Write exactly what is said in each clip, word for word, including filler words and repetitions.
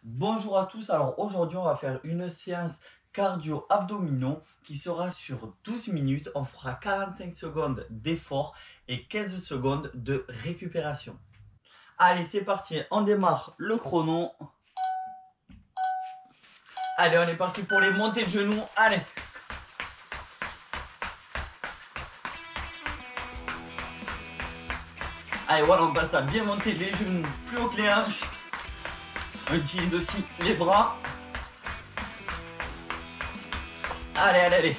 Bonjour à tous, alors aujourd'hui on va faire une séance cardio-abdominaux qui sera sur douze minutes. On fera quarante-cinq secondes d'effort et quinze secondes de récupération. Allez, c'est parti, on démarre le chrono. Allez, on est parti pour les montées de genoux. Allez. Allez, voilà, on passe à bien monter les genoux plus haut que les hanches. On utilise aussi les bras. Allez, allez, allez.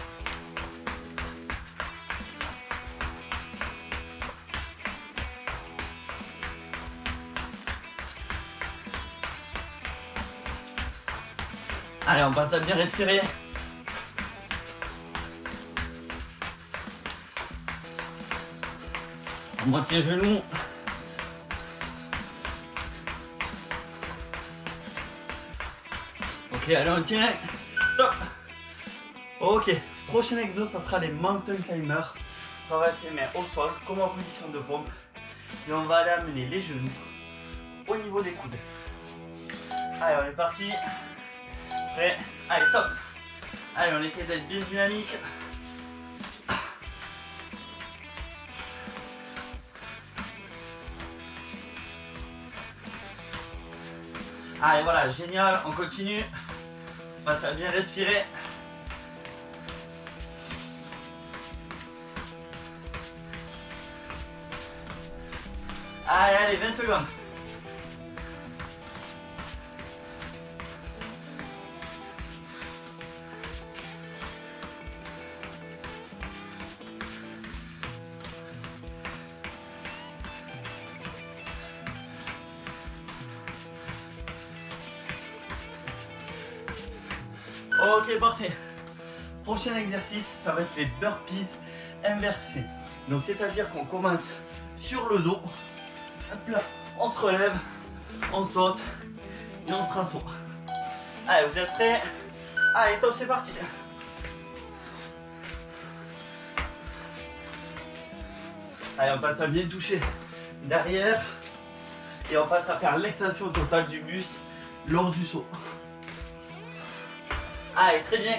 Allez, on passe à bien respirer. On monte les genoux. Ok, allez, on tient. Top. Ok, prochain exo, ça sera les mountain climbers. On va mettre les mains au sol, comme en position de pompe. Et on va aller amener les genoux au niveau des coudes. Allez, on est parti. Prêt? Allez, top. Allez, on essaie d'être bien dynamique. Allez, voilà, génial, on continue. On passe à bien respirer. Allez, allez, vingt secondes. Ok, parfait. Prochain exercice, ça va être les burpees inversés. Donc, c'est-à-dire qu'on commence sur le dos. Hop là, on se relève, on saute et on se rassoit. Allez, vous êtes prêts? Allez, top, c'est parti. Allez, on passe à bien toucher derrière et on passe à faire l'extension totale du buste lors du saut. Allez, très bien.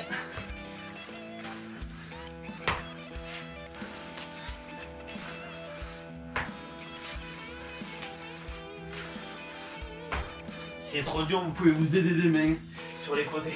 Si c'est trop dur, vous pouvez vous aider des mains sur les côtés.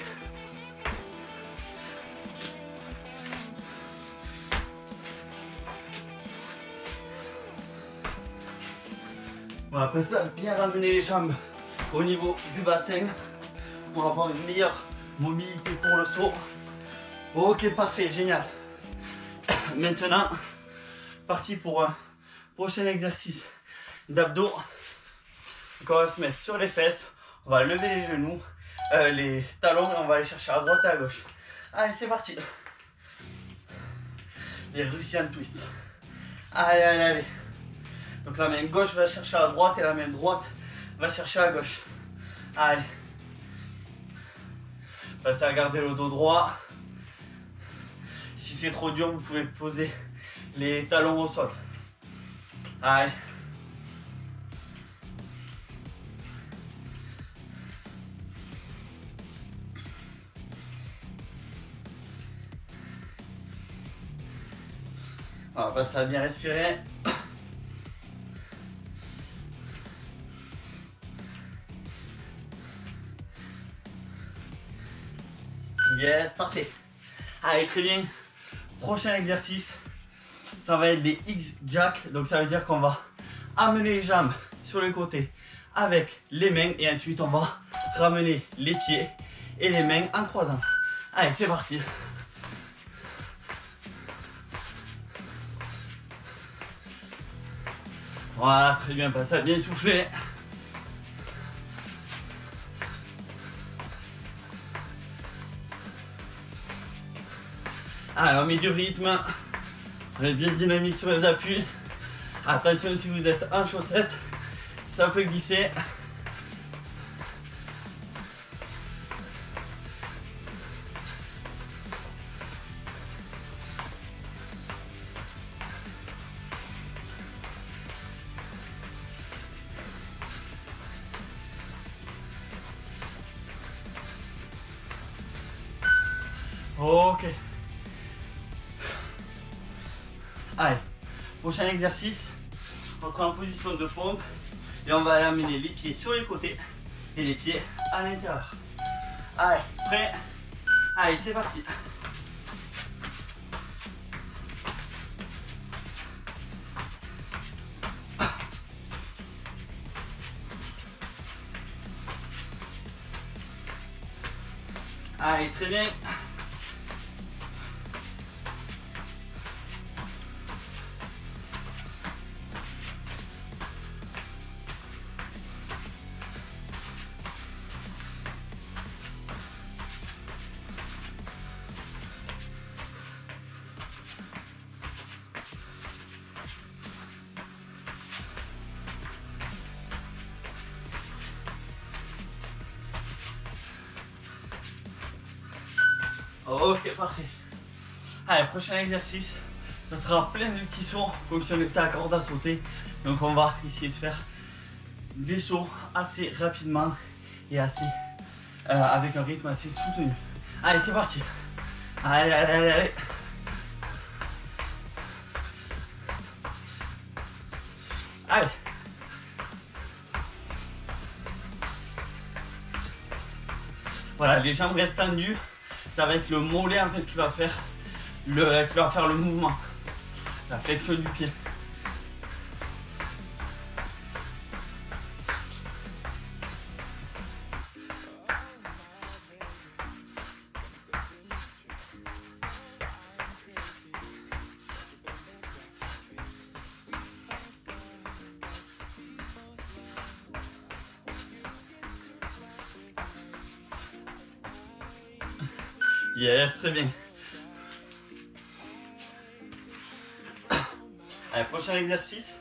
On va passer à bien ramener les jambes au niveau du bassin pour avoir une meilleure mobilité pour le saut. Ok, parfait, génial. Maintenant, parti pour un prochain exercice d'abdos. Donc on va se mettre sur les fesses, on va lever les genoux, euh, les talons et on va aller chercher à droite et à gauche. Allez, c'est parti. Les Russian twist. Allez, allez, allez. Donc la main gauche va chercher à droite et la main droite va chercher à gauche. Allez. Passez à garder le dos droit. Si c'est trop dur, vous pouvez poser les talons au sol. Allez. On va passer à bien respirer. Yes, parfait. Allez, très bien. Prochain exercice, ça va être les X-Jack. Donc ça veut dire qu'on va amener les jambes sur les côtés avec les mains et ensuite on va ramener les pieds et les mains en croisant. Allez, c'est parti. Voilà, très bien, passez à bien souffler. Allez, on met du rythme. On est bien dynamique sur les appuis. Attention, si vous êtes en chaussettes, ça peut glisser. Ok. Allez, prochain exercice. On sera en position de pompe et on va amener les pieds sur les côtés et les pieds à l'intérieur. Allez, prêt? Allez, c'est parti. Allez, très bien. Ok, parfait. Allez, prochain exercice. Ça sera plein de petits sauts comme si on était à corde à sauter. Donc on va essayer de faire des sauts assez rapidement et assez euh, avec un rythme assez soutenu. Allez, c'est parti. Allez, allez, allez, allez. Allez. Voilà, les jambes restent tendues. Ça va être le mollet en fait qui va faire le, qui va faire le mouvement. La flexion du pied. Yes, très bien. Allez, prochain exercice.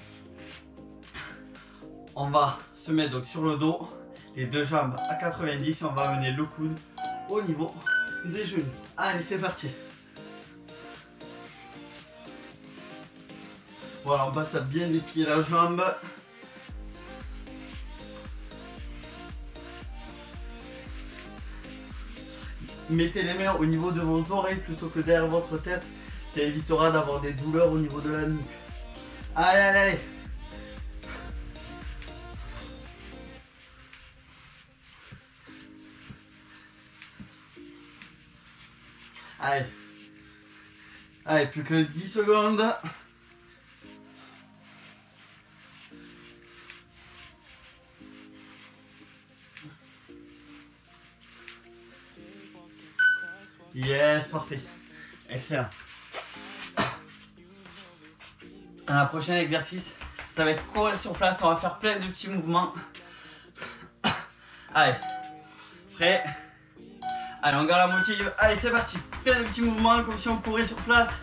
On va se mettre donc sur le dos, les deux jambes à quatre-vingt-dix et on va amener le coude au niveau des genoux. Allez, c'est parti. Voilà, on passe à bien déplier la jambe. Mettez les mains au niveau de vos oreilles plutôt que derrière votre tête. Ça évitera d'avoir des douleurs au niveau de la nuque. Allez, allez, allez. Allez. Allez, plus que dix secondes. Yes, parfait. Excellent. Un prochain exercice, ça va être courir sur place. On va faire plein de petits mouvements. Allez, prêt? Allez, on garde la motive. Allez, c'est parti. Plein de petits mouvements comme si on courait sur place.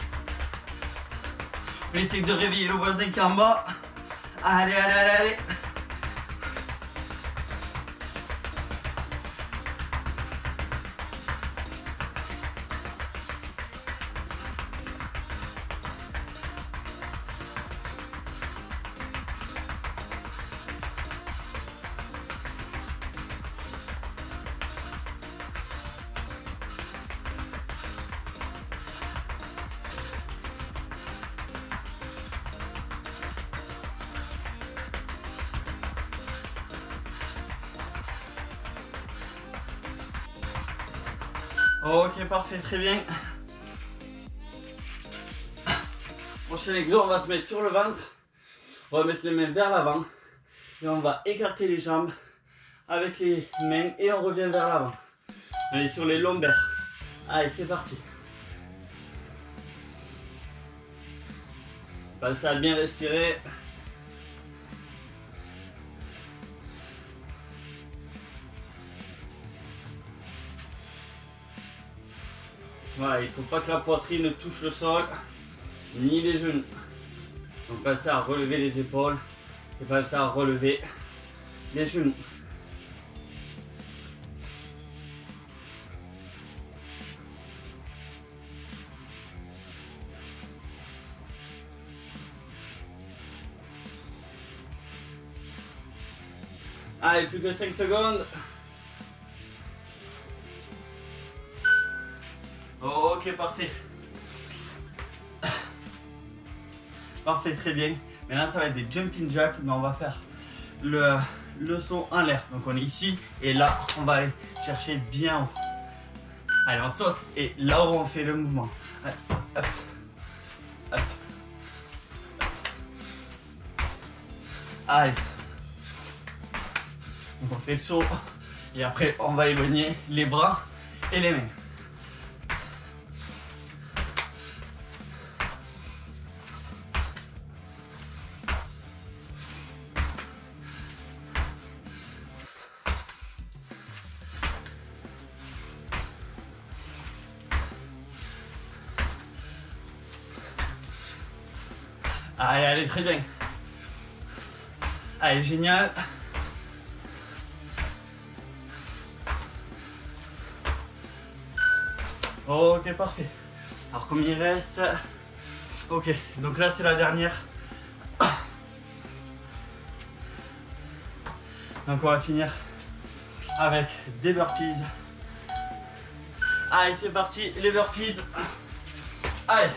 On essaie de réveiller le voisin qui est en bas. Allez, allez, allez, allez. Ok, parfait, très bien. Prochain exo, on va se mettre sur le ventre. On va mettre les mains vers l'avant. Et on va écarter les jambes avec les mains et on revient vers l'avant. On est sur les lombaires. Allez, c'est parti. Pensez à bien respirer. Voilà, il ne faut pas que la poitrine touche le sol, ni les genoux. Donc pensez à relever les épaules et pensez à relever les genoux. Allez, plus que cinq secondes. Ok, parfait. Parfait, très bien. Maintenant, ça va être des jumping jacks, mais on va faire le, le saut en l'air. Donc, on est ici et là, on va aller chercher bien haut. Allez, on saute et là où on fait le mouvement. Allez, hop, hop. Allez. Donc, on fait le saut et après, on va éloigner les bras et les mains. Allez, allez, très bien. Allez, génial. Ok, parfait. Alors, combien il reste? Ok, donc là, c'est la dernière. Donc, on va finir avec des burpees. Allez, c'est parti, les burpees. Allez.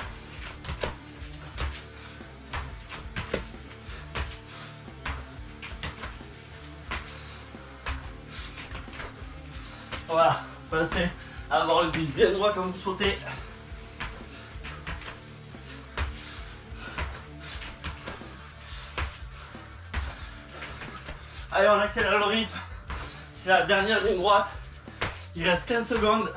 Voilà, pensez à avoir le buste bien droit quand vous sautez. Allez, on accélère le rythme. C'est la dernière ligne droite. Il reste quinze secondes.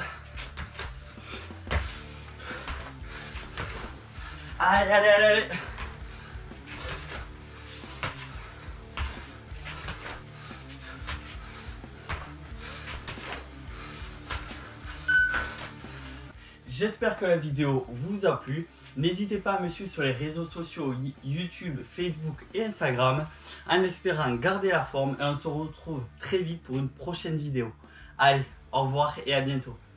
Allez, allez, allez, allez. J'espère que la vidéo vous a plu. N'hésitez pas à me suivre sur les réseaux sociaux YouTube, Facebook et Instagram. En espérant garder la forme et on se retrouve très vite pour une prochaine vidéo. Allez, au revoir et à bientôt.